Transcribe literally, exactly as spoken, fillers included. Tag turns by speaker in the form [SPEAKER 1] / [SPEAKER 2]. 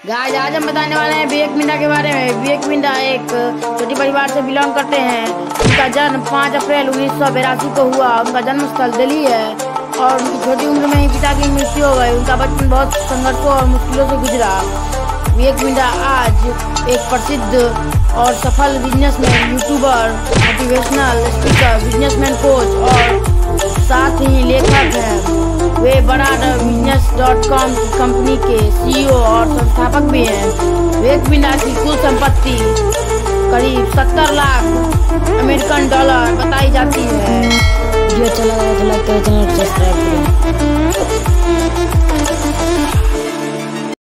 [SPEAKER 1] Guys आज हम बताने वाले हैं विवेक बिंदा के बारे में। विवेक बिंदा एक छोटे परिवार से बिलोंग करते हैं। उनका जन्म पाँच अप्रैल उन्नीस सौ बिरासी को हुआ। उनका जन्म स्थल दिल्ली है और उनकी छोटी उम्र में ही पिता की मृत्यु हो गई। उनका बचपन बहुत संघर्षों और मुश्किलों से गुजरा। विवेक बिंदा आज एक प्रसिद्ध और सफल businessman, YouTuber, motivational speaker, businessman coach और साथ ही लेखक हैं। वे बड़ा बिजनेस डॉट कॉम की कंपनी के सीईओ और संस्थापक भी हैं। विवेक बिंदा की कुल संपत्ति करीब सत्तर लाख अमेरिकन डॉलर बताई जाती है।
[SPEAKER 2] वीडियो अच्छा लगा तो लाइक करें, चैनल को सब्सक्राइब करें।